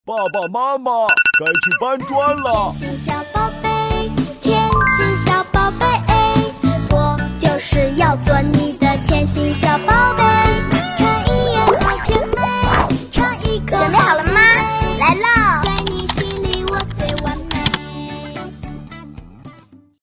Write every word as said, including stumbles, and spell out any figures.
爸爸妈妈，该去搬砖了。 学校报